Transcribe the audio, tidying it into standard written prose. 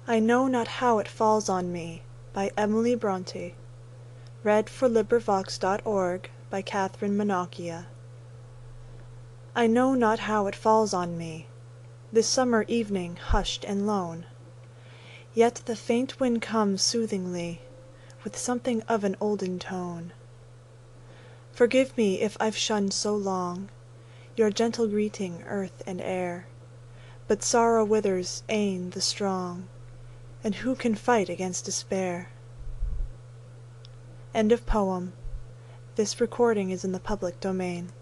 I know not how it falls on me, by Emily Bronte. LibriVox.org, by Catherine Manocchia. I know not how it falls on me, this summer evening hushed and lone. Yet the faint wind comes soothingly, with something of an olden tone. Forgive me if I've shunned so long your gentle greeting, earth and air, but sorrow withers e'en the strong, and who can fight against despair? End of poem. This recording is in the public domain.